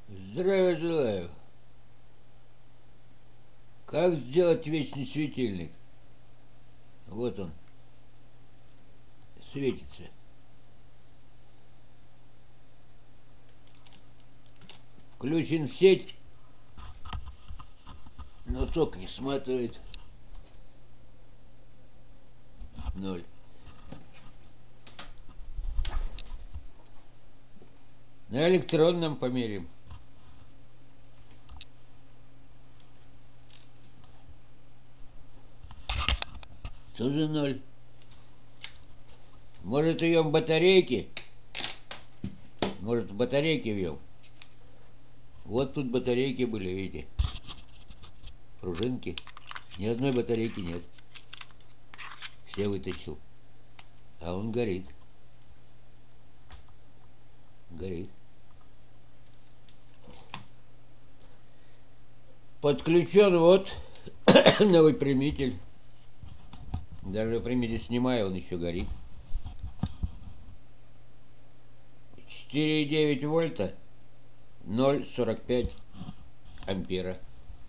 Здравия желаю. Как сделать вечный светильник? Вот он, светится. Включен в сеть, но ток не сматывает. 0. На электронном померим. Тоже 0. Может, вьем батарейки? Может, батарейки вьем? Вот тут батарейки были, видите? Пружинки. Ни одной батарейки нет. Все вытащил. А он горит. Горит. Подключен вот новый выпрямитель. Даже выпрямитель снимаю, он еще горит. 4,9 вольта, 0,45 ампера.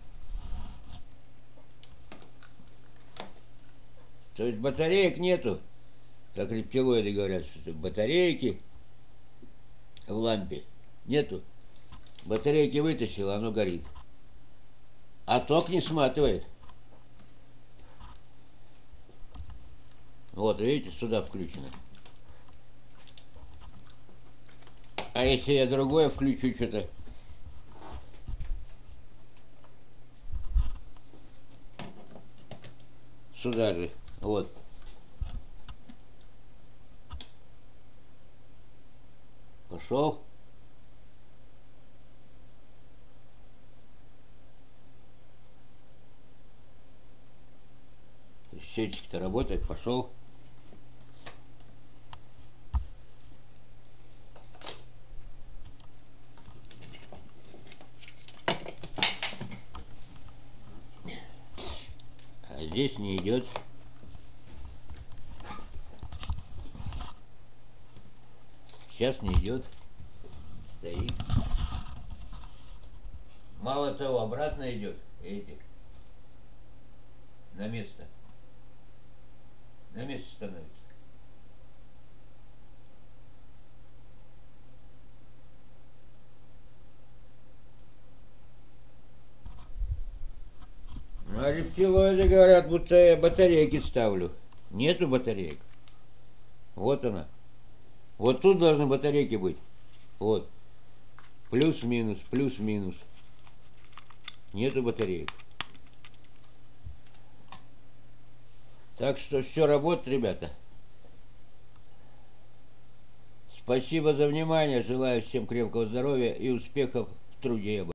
То есть батареек нету, как рептилоиды говорят, что батарейки в лампе нету. Батарейки вытащил, оно горит. А ток не сматывает. Вот, видите, сюда включено. А если я другое включу что-то? Сюда же. Вот. Пошел. Счетчик-то работает. Пошел. А здесь не идет. Сейчас не идет. Стоит. Мало того, обратно идет. Видите? На место. На место становится. Ну, а рептилоиды говорят, будто я батарейки ставлю. Нету батареек. Вот она. Вот тут должны батарейки быть. Вот. Плюс-минус, плюс-минус. Нету батареек. Так что все работает, ребята. Спасибо за внимание. Желаю всем крепкого здоровья и успехов в труде.